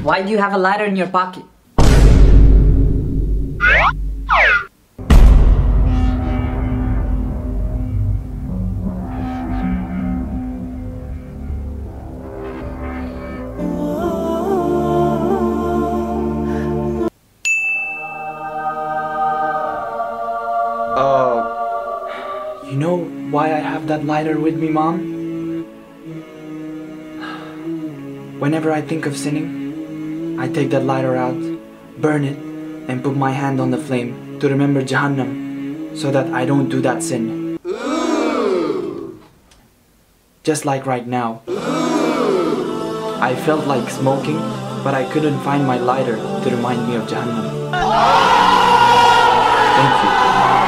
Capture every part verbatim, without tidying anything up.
Why do you have a lighter in your pocket? Uh, you know why I have that lighter with me, Mom? Whenever I think of sinning, I take that lighter out, burn it, and put my hand on the flame to remember Jahannam, so that I don't do that sin. Ooh. Just like right now. Ooh. I felt like smoking, but I couldn't find my lighter to remind me of Jahannam. Thank you.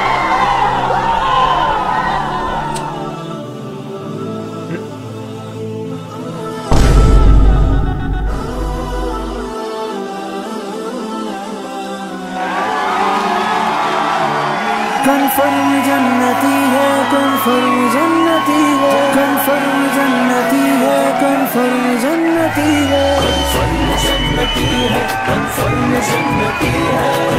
Confirm जन्नती है confirm जन्नती है confirm जन्नती है confirm जन्नती है confirm जन्नती है कन्फर्म जन्नती है।